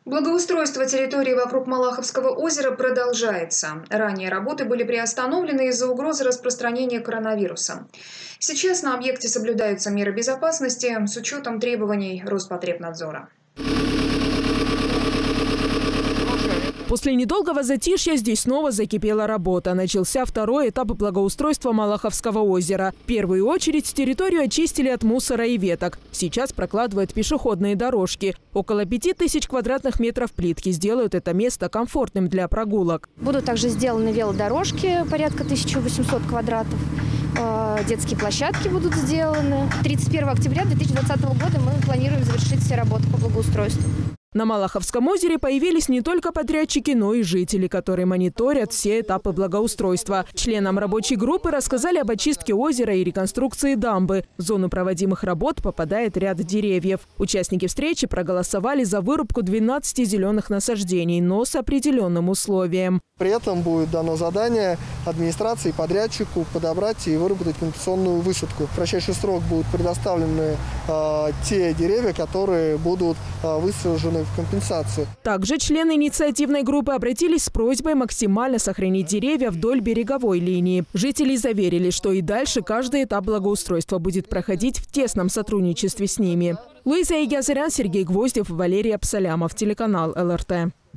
Благоустройство территории вокруг Малаховского озера продолжается. Ранее работы были приостановлены из-за угрозы распространения коронавируса. Сейчас на объекте соблюдаются меры безопасности с учетом требований Роспотребнадзора. После недолгого затишья здесь снова закипела работа. Начался второй этап благоустройства Малаховского озера. В первую очередь территорию очистили от мусора и веток. Сейчас прокладывают пешеходные дорожки. Около 5000 квадратных метров плитки сделают это место комфортным для прогулок. Будут также сделаны велодорожки, порядка 1800 квадратов. Детские площадки будут сделаны. 31 октября 2020 года мы планируем завершить все работы по благоустройству. На Малаховском озере появились не только подрядчики, но и жители, которые мониторят все этапы благоустройства. Членам рабочей группы рассказали об очистке озера и реконструкции дамбы. В зону проводимых работ попадает ряд деревьев. Участники встречи проголосовали за вырубку 12 зеленых насаждений, но с определенным условием. При этом будет дано задание администрации, подрядчику подобрать и выработать компенсационную высадку. В кратчайший срок будут предоставлены те деревья, которые будут высажены в компенсацию. Также члены инициативной группы обратились с просьбой максимально сохранить деревья вдоль береговой линии. Жители заверили, что и дальше каждый этап благоустройства будет проходить в тесном сотрудничестве с ними. Луиза Игиазарян, Сергей Гвоздев, Валерий Абсалямов, телеканал ЛРТ.